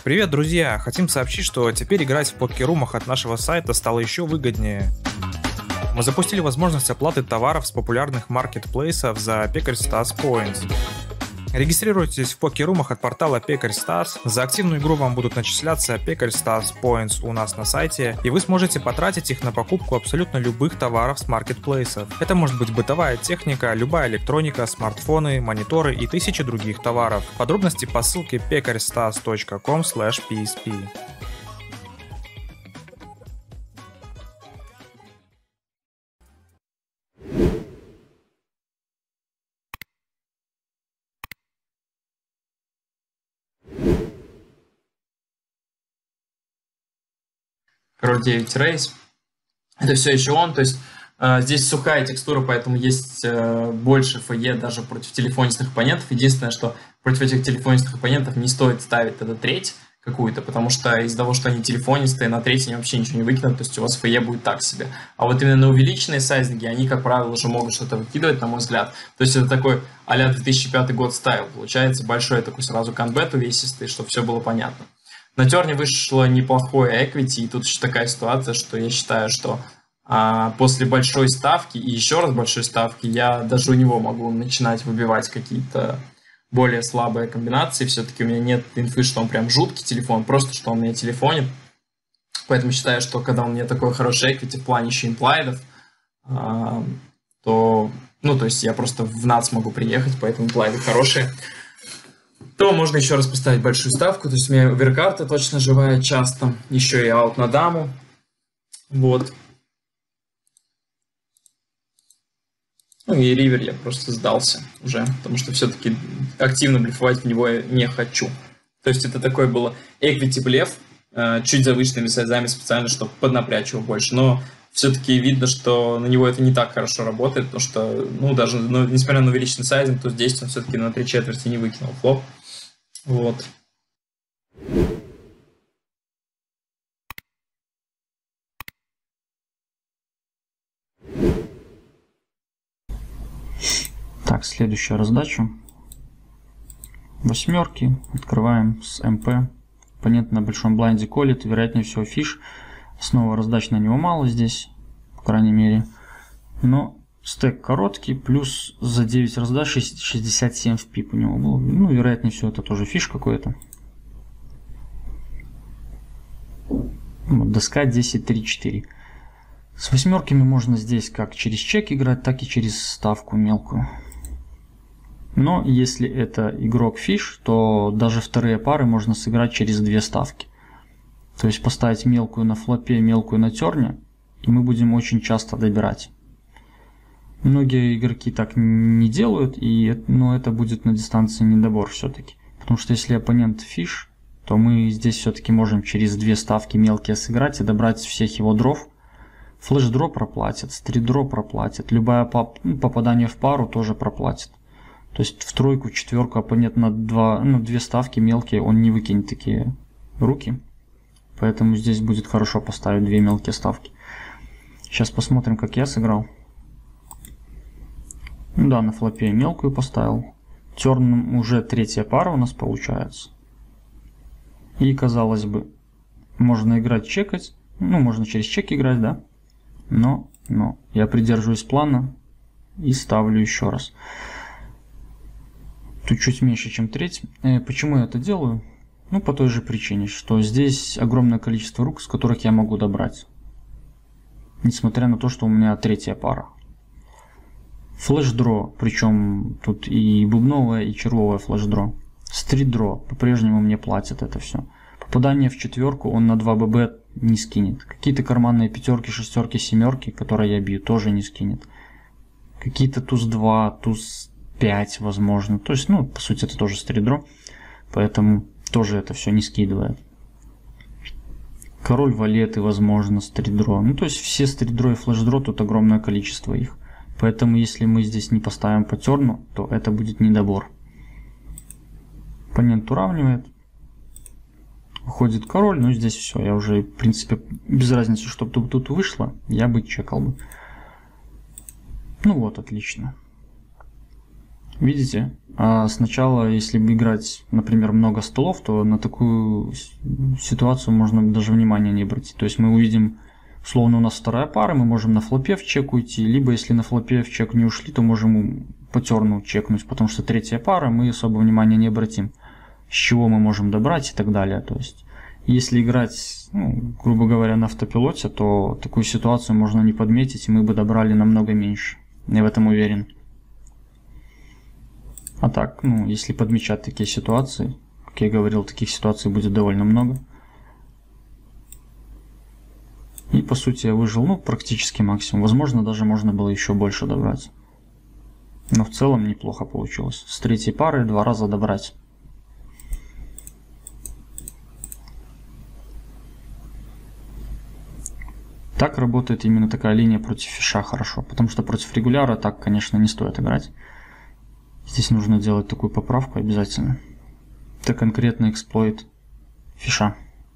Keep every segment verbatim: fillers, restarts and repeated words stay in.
Привет, друзья! Хотим сообщить, что теперь играть в покерумах от нашего сайта стало еще выгоднее. Мы запустили возможность оплаты товаров с популярных маркетплейсов за Пекарь Stars Points. Регистрируйтесь в покерумах от портала Пекарь Stars. За активную игру вам будут начисляться Пекарь Stars Points у нас на сайте, и вы сможете потратить их на покупку абсолютно любых товаров с маркетплейсов. Это может быть бытовая техника, любая электроника, смартфоны, мониторы и тысячи других товаров. Подробности по ссылке пекарь старс точка ком слэш пи эс пи. Король девять рейс. Это все еще он, то есть э, здесь сухая текстура, поэтому есть э, больше эф и даже против телефонистых оппонентов. Единственное, что против этих телефонистых оппонентов не стоит ставить тогда треть какую-то, потому что из-за того, что они телефонистые, на треть они вообще ничего не выкинут, то есть у вас эф и будет так себе. А вот именно на увеличенные сайзинги, они, как правило, уже могут что-то выкидывать, на мой взгляд. То есть это такой а-ля две тысячи пятый год стайл, получается большой такой сразу канбет увесистый, чтобы все было понятно. На терне вышло неплохое equity, и тут еще такая ситуация, что я считаю, что а, после большой ставки и еще раз большой ставки я даже у него могу начинать выбивать какие-то более слабые комбинации. Все-таки у меня нет инфы, что он прям жуткий телефон, просто что он меня телефонит. Поэтому считаю, что когда у меня такой хороший equity в плане еще имплайдов, а, то, ну, то есть я просто в нац могу приехать, поэтому имплайды хорошие. То можно еще раз поставить большую ставку. То есть у меня оверкарта точно живая часто. Еще и аут на даму. Вот. Ну и ривер я просто сдался уже. Потому что все-таки активно блефовать в него я не хочу. То есть это такой было equity блеф. Чуть завышенными сайзами специально, чтобы поднапрячь его больше. Но все-таки видно, что на него это не так хорошо работает. Потому что, ну даже, ну, несмотря на увеличенный сайзинг, то здесь он все-таки на три четверти не выкинул флоп. Вот. Так, следующая раздача. Восьмерки. Открываем с эм пэ. Оппонент на большом блайнде колет. Вероятнее всего фиш. Снова раздач на него мало здесь. По крайней мере. Но стек короткий. Плюс за девять раздач шестьдесят семь в пип у него было. Ну, вероятнее всего это тоже фиш какой-то. Вот, доска десять три четыре. С восьмерками можно здесь как через чек играть, так и через ставку мелкую. Но если это игрок фиш, то даже вторые пары можно сыграть через две ставки. То есть поставить мелкую на флопе, мелкую на терне, и мы будем очень часто добирать. Многие игроки так не делают, и, но это будет на дистанции недобор все-таки. Потому что если оппонент фиш, то мы здесь все-таки можем через две ставки мелкие сыграть и добрать всех его дров. Флеш-дро проплатит, стрит-дро проплатит, любое поп попадание в пару тоже проплатит. То есть в тройку, в четверку оппонент на два, ну, две ставки мелкие он не выкинет такие руки. Поэтому здесь будет хорошо поставить две мелкие ставки. Сейчас посмотрим, как я сыграл. Ну да, на флопе мелкую поставил. Терн уже третья пара у нас получается. И казалось бы, можно играть чекать. Ну, можно через чек играть, да. Но, но я придерживаюсь плана и ставлю еще раз. Тут чуть меньше, чем треть. Э, почему я это делаю? Ну, по той же причине, что здесь огромное количество рук, с которых я могу добрать. Несмотря на то, что у меня третья пара. Флеш-дро, причем тут и бубновая, и червовая флеш-дро. Стрит-дро по-прежнему мне платят это все. Попадание в четверку он на два бэ бэ не скинет. Какие-то карманные пятерки, шестерки, семерки, которые я бью, тоже не скинет. Какие-то туз два, туз пять, возможно. То есть, ну, по сути, это тоже стрит-дро. Поэтому тоже это все не скидывает. Король валеты, возможно, стрит-дро. Ну, то есть, все стрит-дро и флеш-дро, тут огромное количество их. Поэтому, если мы здесь не поставим по терну, то это будет недобор. Оппонент уравнивает. Выходит король, ну здесь все. Я уже, в принципе, без разницы, что тут, тут вышло, я бы чекал бы. Ну вот, отлично. Видите? А сначала, если бы играть, например, много столов, то на такую ситуацию можно даже внимания не обратить. То есть мы увидим, условно, у нас вторая пара, мы можем на флопе в чек уйти, либо если на флопе в чек не ушли, то можем по терну чекнуть, потому что третья пара, мы особо внимания не обратим. С чего мы можем добрать и так далее. То есть, если играть, ну, грубо говоря, на автопилоте, то такую ситуацию можно не подметить, и мы бы добрали намного меньше. Я в этом уверен. А так, ну, если подмечать такие ситуации, как я говорил, таких ситуаций будет довольно много. И по сути я выжил, ну, практически максимум. Возможно, даже можно было еще больше добрать. Но в целом неплохо получилось. С третьей пары два раза добрать. Так работает именно такая линия против фиша хорошо. Потому что против регуляра так, конечно, не стоит играть. Здесь нужно делать такую поправку обязательно. Это конкретно эксплойт фиша.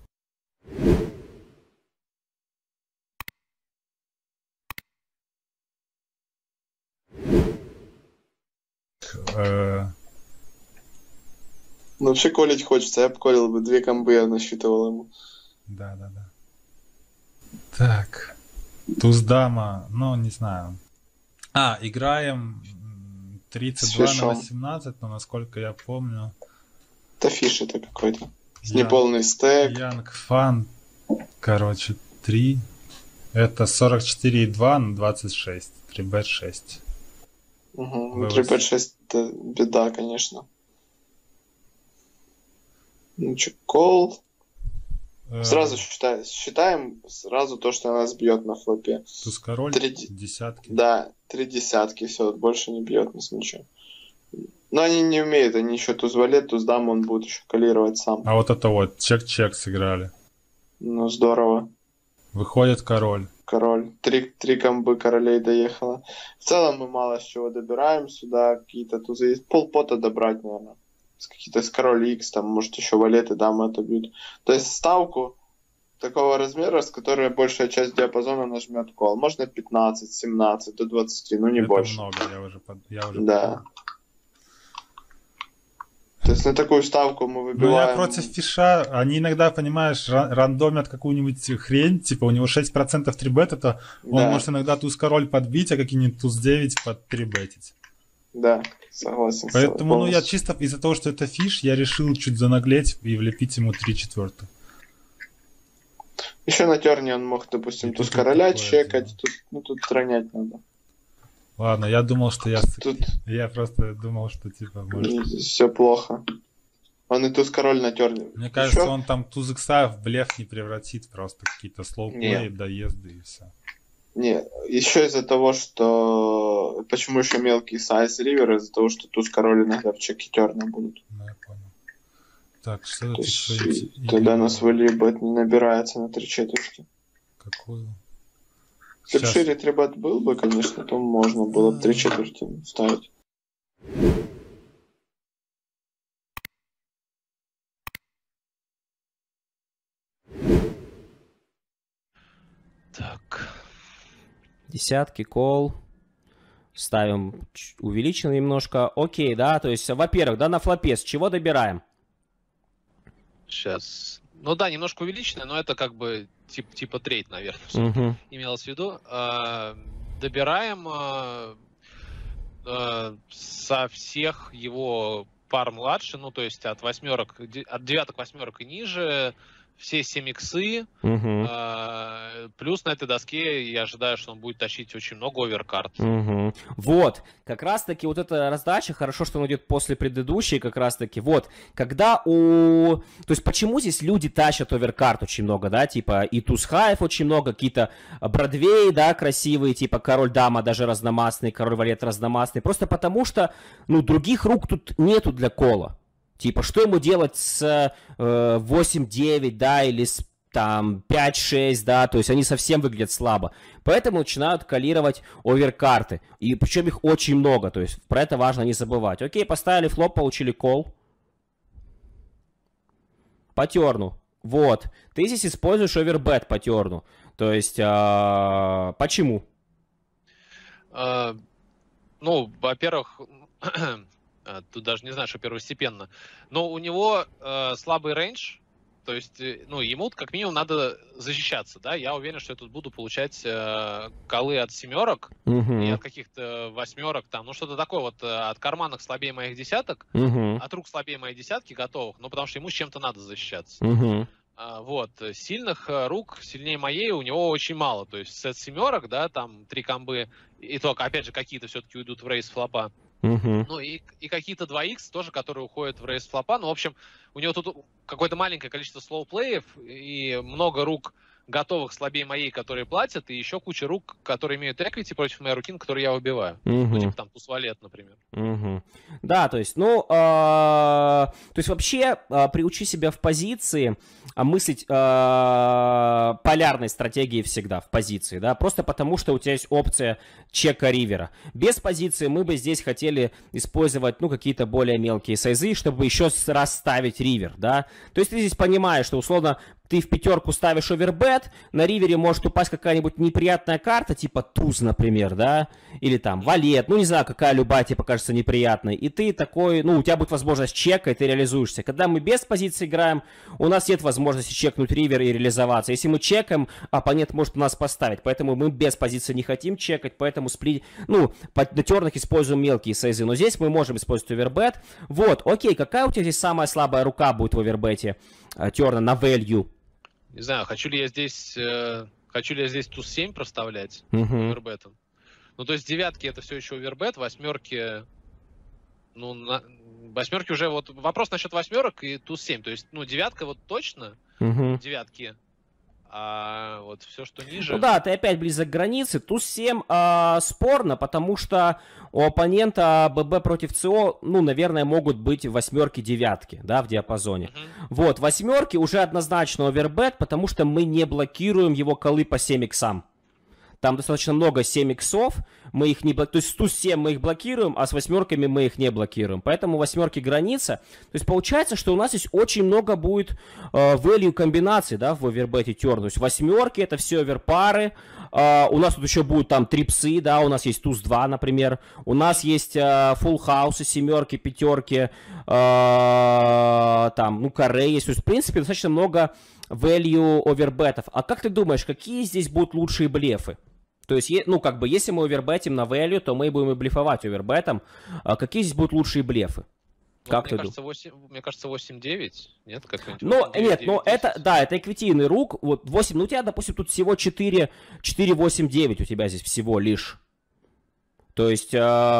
Ну, вообще колить хочется. Я бы колил бы две комбы, я насчитывал ему. Да, да, да. Так. Туз-дама, ну, не знаю. А, играем тридцать два на восемнадцать, но насколько я помню... Это фиш это какой-то. С Я... неполный стек. Янг Фан, короче, три. Это сорок четыре и два на двадцать шесть. три бет шесть. Угу. три бет шесть это беда, конечно. Ну что, кол. Сразу считаем, считаем сразу то, что нас бьет на флопе. Туз король, три... десятки. Да, три десятки, все, больше не бьет нас ничего. Но они не умеют, они еще туз валет, туз дам, он будет еще калировать сам. А вот это вот, чек-чек сыграли. Ну, здорово. Выходит король. Король. Три, три комбы королей доехало. В целом мы мало с чего добираем сюда, какие-то тузы есть. Полпота добрать, наверное. С какие-то с король X, там, может, еще валеты, дамы отобьют. То есть ставку такого размера, с которой большая часть диапазона нажмет кол. Можно пятнадцать, семнадцать, до двадцати, ну не это больше. Много, я уже, под... я уже да. понял. То есть на такую ставку мы выбиваем... Ну я против фиша, они иногда, понимаешь, рандомят какую-нибудь хрень, типа у него шесть процентов трибет, это он да. может иногда туз король подбить, а какие-нибудь туз девять подтрибетить. Да, согласен. Поэтому, ну, я чисто из-за того, что это фиш, я решил чуть занаглеть и влепить ему три четвертых. Еще на терне он мог, допустим, туз короля чекать, тут, ну, тут ронять надо. Ладно, я думал, что я... Тут... Я просто думал, что, типа, может... Все плохо. Он и туз король на терне. Мне кажется, еще... он там туз икса в блеф не превратит, просто какие-то слоуплеи, доезды и все. Не, еще из-за того, что... Почему еще мелкий сайз ривер? Из-за того, что туз король иногда в чеке терна будут. Ну, я понял. Так, что это еще? Тогда нас валибет не набирается на три четверти. Какую? Если бы шире трибет был бы, конечно, то можно было бы три четверти ставить. Так. Десятки, кол. Ставим увеличено немножко. Окей, да, то есть, во-первых, да, на флопе с чего добираем? Сейчас. Ну да, немножко увеличено, но это как бы тип, типа трейд, наверное, uh-huh. имелось в виду. А, добираем а, а, со всех его пар младше, ну то есть от восьмерок, от девяток восьмерок и ниже, все семь иксы, uh-huh. а, плюс на этой доске я ожидаю, что он будет тащить очень много оверкарт. Uh-huh. Вот, как раз таки вот эта раздача, хорошо, что он идет после предыдущей, как раз таки, вот, когда у... То есть почему здесь люди тащат оверкарт очень много, да, типа и тузхаев очень много, какие-то бродвеи, да, красивые, типа король-дама даже разномастный, король-валет разномастный, просто потому что, ну, других рук тут нету для кола. Типа, что ему делать с э, восемь девять, да, или с там пять шесть, да, то есть они совсем выглядят слабо. Поэтому начинают калировать оверкарты. И причем их очень много, то есть про это важно не забывать. Окей, поставили флоп, получили кол. По терну. Вот. Ты здесь используешь овербет по терну. То есть, э, почему? Uh... Ну, во-первых, тут даже не знаю, что первостепенно, но у него э, слабый рейндж, то есть, ну, ему как минимум надо защищаться, да, я уверен, что я тут буду получать э, колы от семерок Угу. и от каких-то восьмерок, там, ну, что-то такое вот, от карманных слабее моих десяток, Угу. от рук слабее моих десятки готовых, ну, потому что ему с чем-то надо защищаться. Угу. А, вот, сильных рук, сильнее моей, у него очень мало, то есть сет семерок, да, там, три комбы, и только, опять же, какие-то все-таки уйдут в рейс флопа. Угу. Ну и, и какие-то два икс тоже, которые уходят в рейс флопа. Ну, в общем, у него тут какое-то маленькое количество слоуплеев и много рук готовых слабее моей, которые платят, и еще куча рук, которые имеют эквити против моей руки, которые я выбиваю. Угу. Ну, типа там туз-валет, например. Угу. Да, то есть, ну, э, то есть вообще э, приучи себя в позиции а мыслить э, полярной стратегией всегда в позиции, да, просто потому что у тебя есть опция чека ривера. Без позиции мы бы здесь хотели использовать, ну, какие-то более мелкие сайзы, чтобы еще раз ставить ривер, да. То есть ты здесь понимаешь, что условно ты в пятерку ставишь овербет, на ривере может упасть какая-нибудь неприятная карта, типа туз, например, да, или там валет, ну не знаю, какая любая тебе покажется неприятной, и ты такой, ну у тебя будет возможность чека, и ты реализуешься. Когда мы без позиции играем, у нас нет возможности чекнуть ривер и реализоваться. Если мы чекаем, оппонент может нас поставить, поэтому мы без позиции не хотим чекать, поэтому спли... ну, на тернах используем мелкие сайзы, но здесь мы можем использовать овербет. Вот, окей, какая у тебя здесь самая слабая рука будет в овербете терна на value? Не знаю, хочу ли я здесь, э, хочу ли я здесь туз семь проставлять Uh-huh. овербетом. Ну, то есть девятки это все еще овербет, восьмерки, ну, на, восьмерки уже, вот вопрос насчет восьмерок и туз семь. То есть, ну, девятка вот точно, Uh-huh. девятки, а вот все, что ниже... Ну да, ты опять близок к границе. туз семь э, спорно, потому что у оппонента ББ против ЦО, ну, наверное, могут быть восьмерки-девятки, да, в диапазоне. Uh-huh. Вот, восьмерки уже однозначно овербет, потому что мы не блокируем его колы по семь иксам. Там достаточно много семь иксов, мы их не блокируем, то есть с туз семь мы их блокируем, а с восьмерками мы их не блокируем. Поэтому восьмерки граница. То есть получается, что у нас здесь очень много будет э, value комбинаций, да, в овербете терн. То есть восьмерки это все оверпары. Э, у нас тут еще будут там трипсы, да, у нас есть туз два, например. У нас есть э, full хаусы, семерки, пятерки, э, там, ну, каре есть. То есть, в принципе, достаточно много value овербетов. А как ты думаешь, какие здесь будут лучшие блефы? То есть, ну, как бы, если мы овербетим на value, то мы будем и блефовать овербетом. А какие здесь будут лучшие блефы? Ну, Как мне, ты кажется, восемь, мне кажется, восемь-девять, нет? Ну, нет, ну, это, да, это эквитийный рук. Вот восемь, ну, у тебя, допустим, тут всего четыре, четыре, восемь, девять у тебя здесь всего лишь. То есть,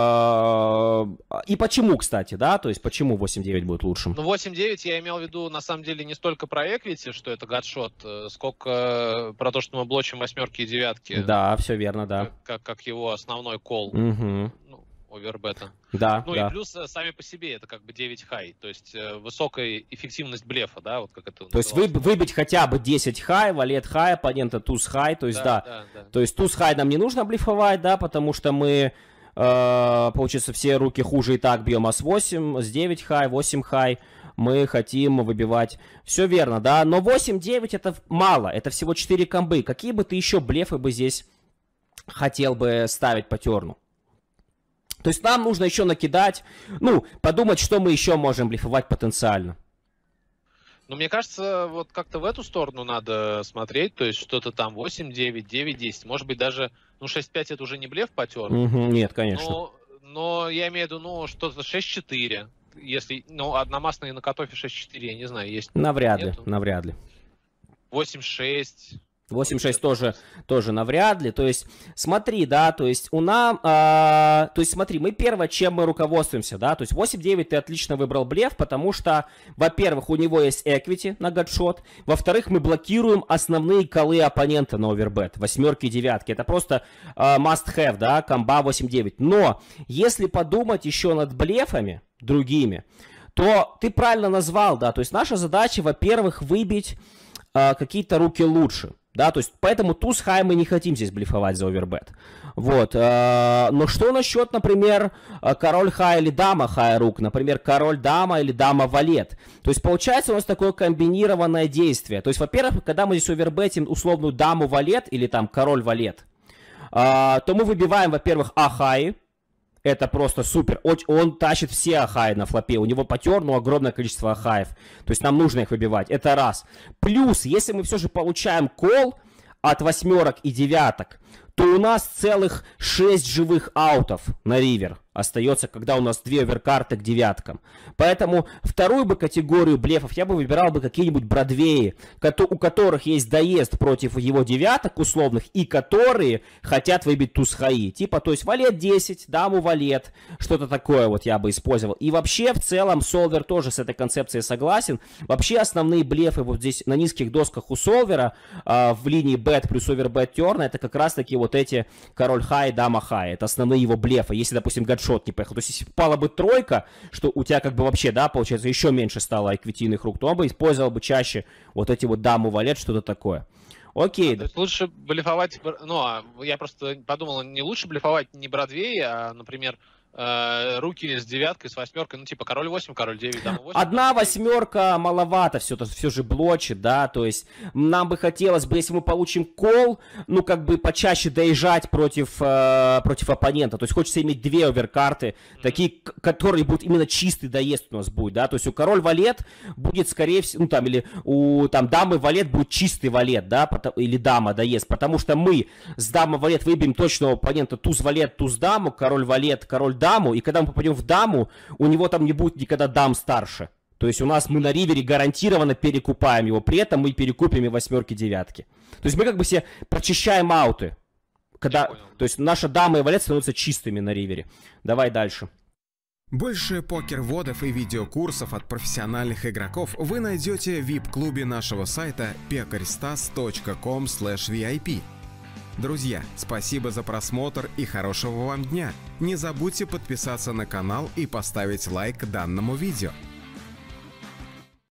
э, и почему, кстати, да, то есть, почему восемь-девять будет лучшим? Ну, восемь-девять я имел в виду, на самом деле, не столько про эквити, что это гадшот, сколько про то, что мы блочим восьмерки и девятки. Да, все верно, да. Как, как его основной кол, угу. ну, овербета. Да, ну, да. И плюс сами по себе это как бы девять хай, то есть высокая эффективность блефа, да, вот как это То есть вы, выбить хотя бы десять хай, валет хай, оппонента туз хай, то есть, да. да. да, да. То есть туз хай нам не нужно блефовать, да, потому что мы... Получается, все руки хуже и так бьем, а с восемь, с девять хай, восемь хай мы хотим выбивать. Все верно, да, но восемь-девять это мало, это всего четыре комбы. Какие бы ты еще блефы бы здесь хотел бы ставить по терну? То есть нам нужно еще накидать, ну, подумать, что мы еще можем блефовать потенциально. Ну, мне кажется, вот как-то в эту сторону надо смотреть, то есть что-то там восемь-девять, девять-десять, может быть даже, ну, шесть-пять это уже не блеф по терну. Угу, нет, конечно. Но, но я имею в виду, ну, что-то шесть-четыре, если, ну, одномастные на катофе шесть-четыре, я не знаю, есть. Навряд ли, нету? навряд ли. восемь-шесть. восемь-шесть тоже, тоже навряд ли. То есть, смотри, да, то есть у нас, а, то есть смотри, мы первое, чем мы руководствуемся, да, то есть восемь-девять ты отлично выбрал блеф, потому что, во-первых, у него есть equity на гадшот, во-вторых, мы блокируем основные колы оппонента на овербет, восьмерки и девятки, это просто а, must have, да, комба восемь-девять. Но, если подумать еще над блефами другими, то ты правильно назвал, да, то есть наша задача, во-первых, выбить а, какие-то руки лучше. Да, то есть, поэтому туз хай мы не хотим здесь блефовать за овербет. Вот. Э, но что насчет, например, король хай или дама хай рук? Например, король дама или дама валет. То есть, получается у нас такое комбинированное действие. То есть, во-первых, когда мы здесь овербетим условную даму валет или там король валет, э, то мы выбиваем, во-первых, а хай. это просто супер. Он, он тащит все ахаи на флопе. У него по терну огромное количество ахаев. То есть нам нужно их выбивать. Это раз. Плюс, если мы все же получаем кол от восьмерок и девяток, то у нас целых шесть живых аутов на ривер остается, когда у нас две оверкарты к девяткам. Поэтому вторую бы категорию блефов я бы выбирал бы какие-нибудь Бродвеи, у которых есть доезд против его девяток условных, и которые хотят выбить туз хаи. Типа, то есть валет десять, даму валет, что-то такое вот я бы использовал. И вообще, в целом, Солвер тоже с этой концепцией согласен. Вообще, основные блефы вот здесь на низких досках у Солвера э, в линии бет плюс овербет терна, это как раз-таки вот эти король хай, дама хай. Это основные его блефы. Если, допустим, гадшот не поехал. То есть, если попала бы тройка, что у тебя как бы вообще, да, получается, еще меньше стало эквитийных рук, то он бы использовал бы чаще вот эти вот даму валет, что-то такое. Окей. То есть лучше блефовать, ну, я просто подумал, не лучше блефовать не Бродвей, а, например, э, руки с девяткой, с восьмеркой, ну, типа король восемь, король девять, дама восемь. Одна восьмерка маловато все, все же блочит, да, то есть нам бы хотелось бы, если мы получим кол, ну, как бы почаще доезжать против, э, против оппонента, то есть хочется иметь две оверкарты, mm-hmm. такие, которые будут именно чистый доезд у нас будет, да, то есть у король валет будет, скорее всего, ну, там, или у, там, дамы валет будет чистый валет, да, или дама доезд, потому что мы с дамой валет выбьем точного оппонента туз валет, туз даму, король валет, король даму, и когда мы попадем в даму, у него там не будет никогда дам старше. То есть у нас мы на ривере гарантированно перекупаем его, при этом мы перекупим и восьмерки, девятки. То есть мы как бы себе прочищаем ауты. Когда, то есть наша дама и валет становятся чистыми на ривере. Давай дальше. Больше покер-вводов и видеокурсов от профессиональных игроков вы найдете в ви ай пи-клубе нашего сайта пекарьстас точка ком слэш ви ай пи. Друзья, спасибо за просмотр и хорошего вам дня. Не забудьте подписаться на канал и поставить лайк данному видео.